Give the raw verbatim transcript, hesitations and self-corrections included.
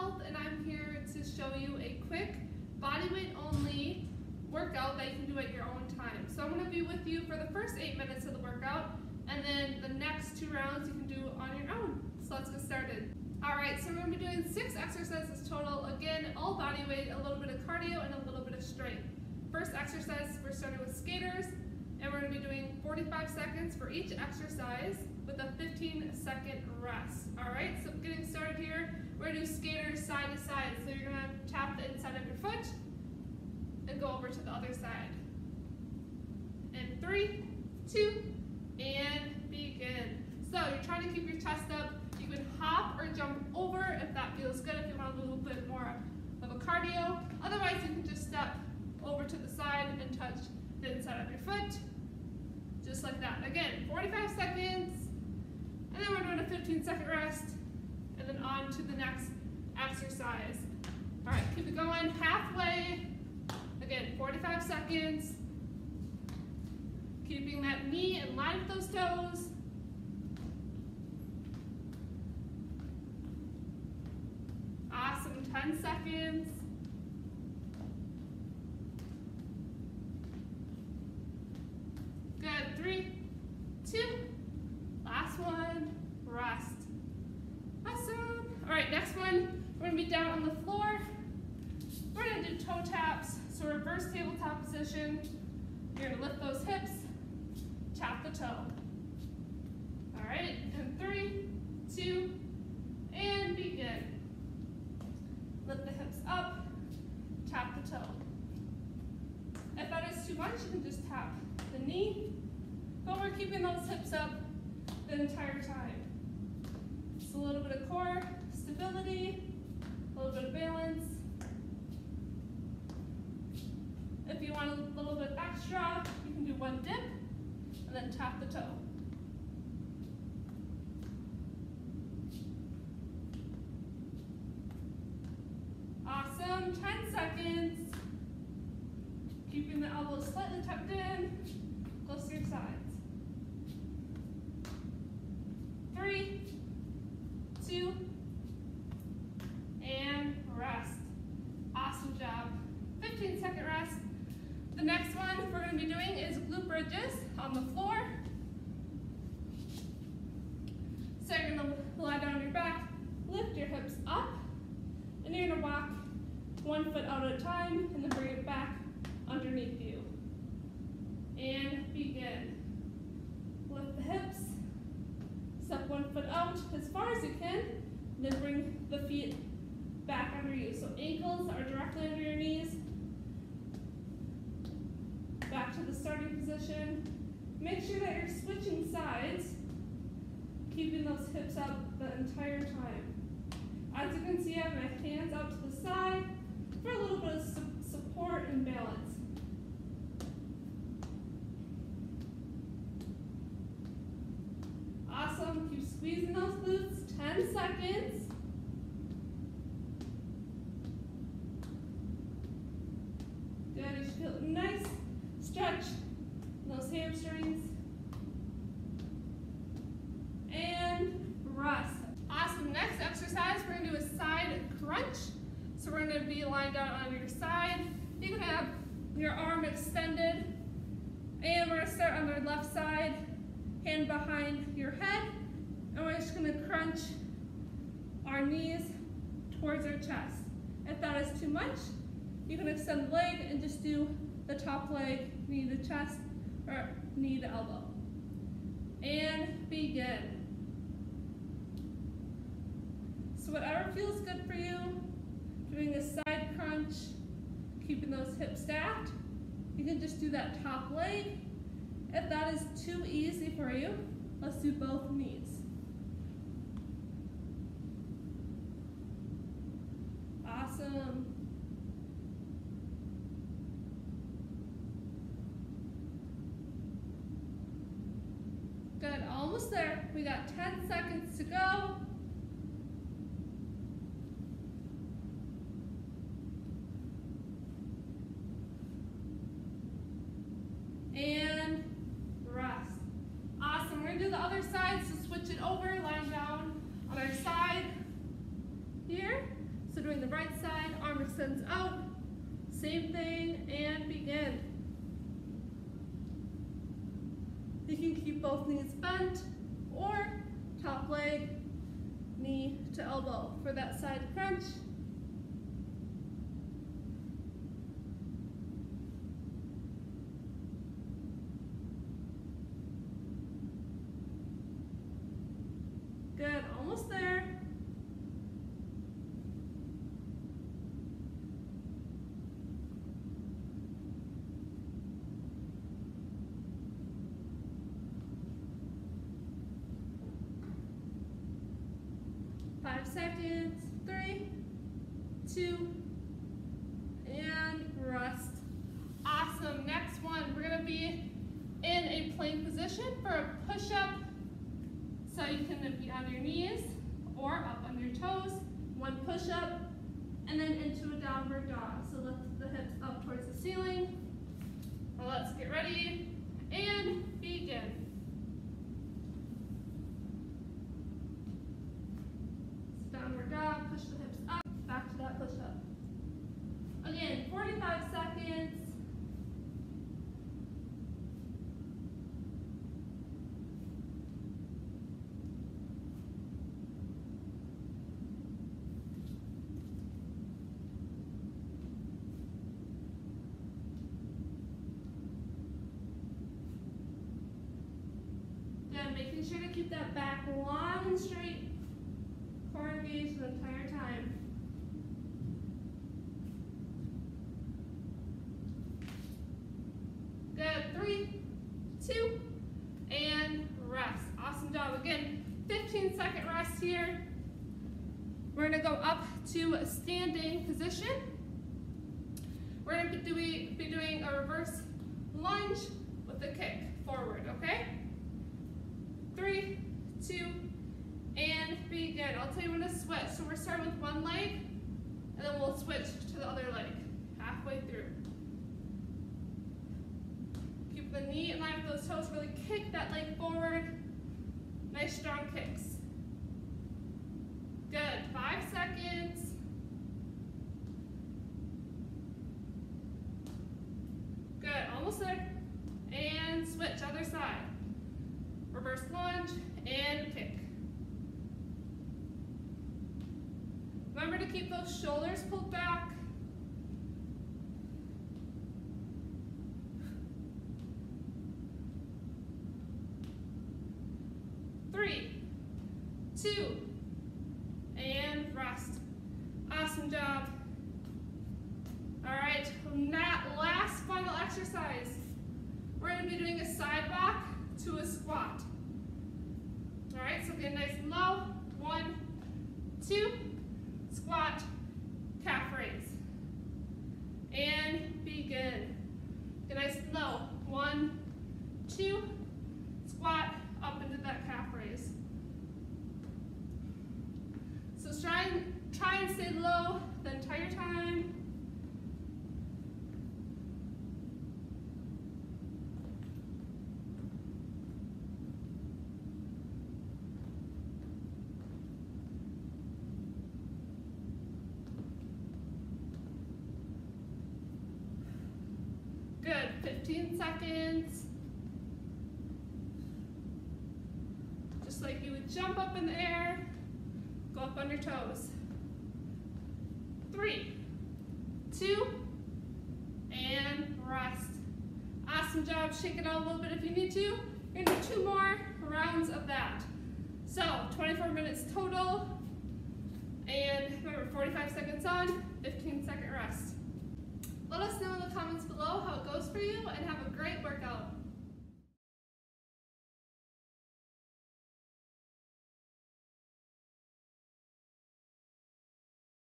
AdvantageHealth, and I'm here to show you a quick bodyweight only workout that you can do at your own time. So I'm going to be with you for the first eight minutes of the workout, and then the next two rounds you can do on your own. So let's get started. Alright, so we're going to be doing six exercises total. Again, all body weight, a little bit of cardio, and a little bit of strength. First exercise, we're starting with skaters, and we're going to be doing forty-five seconds for each exercise with a fifteen second rest. Alright, so getting started here, we're going to do skaters side to side. So you're going to tap the inside of your foot and go over to the other side. And three, two, and begin. So you're trying to keep your chest up. You can hop or jump over if that feels good, if you want a little bit more of a cardio. Otherwise, you can just step over to the side and touch the inside of your foot. Just like that. Again, forty-five seconds, and then we're doing a fifteen second rest, and then on to the next exercise. All right, keep it going, halfway. Again, forty-five seconds. Keeping that knee in line with those toes. Awesome, ten seconds. Good, three, two, last one, rest. Awesome. All right, next one, we're gonna be down on the floor. We're gonna do toe taps, so reverse tabletop position. You're gonna lift those hips, tap the toe. All right, and three, two, and begin. Lift the hips up, tap the toe. If that is too much, you can just tap the knee, but we're keeping those hips up the entire time. Just a little bit of core stability, a little bit of balance. If you want a little bit extra, you can do one dip and then tap the toe. Awesome, ten seconds. Keeping the elbows slightly tucked in, close to your sides. Three, two, and rest. Awesome job. fifteen second rest. The next one we're going to be doing is glute bridges on the floor. So you're going to lie down on your back, lift your hips up, and you're going to walk one foot out at a time, and then bring it back underneath you. And begin. Lift the hips, step one foot out as far as you can, then bring the feet back under you. So ankles are directly under your knees. Back to the starting position. Make sure that you're switching sides, keeping those hips up the entire time. As you can see, I have my hands out to the side for a little bit of su support and balance. Awesome, keep squeezing those glutes, ten seconds. Good, you should feel a nice stretch in those hamstrings. And rest. Awesome, next exercise, we're gonna do a side crunch. So we're gonna be lying down on your side. You can have your arm extended. And we're gonna start on the left side, hand behind your head. And we're just gonna crunch our knees towards our chest. If that is too much, you can extend the leg and just do the top leg, knee to chest, or knee to elbow. And begin. So whatever feels good for you, doing a side crunch, keeping those hips stacked. You can just do that top leg. If that is too easy for you, let's do both knees. Awesome. Good, almost there. We got ten seconds to go. And rest. Awesome, we're gonna do the other side, so switch it over, lying down on our side here. So doing the right side, arm extends out, same thing, and begin. You can keep both knees bent, or top leg, knee to elbow for that side crunch. Good, almost there. Five seconds, three, two, and rest. Awesome, next one, we're gonna be in a plank position for a push-up. So you can be on your knees or up on your toes, one push-up, and then into a downward dog. So lift the hips up towards the ceiling. Well, let's get ready and begin. Downward dog, push the hips up, back to that push-up. Again, forty-five seconds. Good, making sure to keep that back long and straight. Core engaged the entire time. Good, three, two, and rest. Awesome job. Again, fifteen second rest here. We're gonna go up to a standing position. We're gonna be doing, be doing a reverse lunge with a kick forward, okay? Three, two, and begin. I'll tell you when to switch. So we're starting with one leg, and then we'll switch to the other leg halfway through. Keep the knee in line with those toes. Really kick that leg forward. Nice strong kicks. Good. Five seconds. Good. Almost there. And switch. Other side. Reverse lunge and kick. Remember to keep those shoulders pulled back. Three, two, and rest. Awesome job. All right, that last final exercise, we're going to be doing a side walk to a squat. All right, so get nice and low. One, two, squat, calf raise, and begin. Get nice and low. One, two, squat, up into that calf raise. So try and, try and stay low the entire time. Good, fifteen seconds. Just like you would jump up in the air, go up on your toes. Three, two, and rest. Awesome job, shake it out a little bit if you need to. You're gonna do two more rounds of that. So, twenty-four minutes total, and remember, forty-five seconds on, fifteen second rest. Let us know in the comments below how it goes for you, and have a great workout.